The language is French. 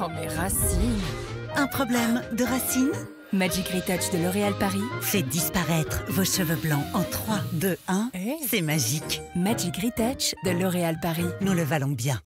Oh, mes racines. Un problème de racines? Magic Retouch de L'Oréal Paris fait disparaître vos cheveux blancs en 3, 2, 1. Hey. C'est magique. Magic Retouch de L'Oréal Paris. Nous le valons bien.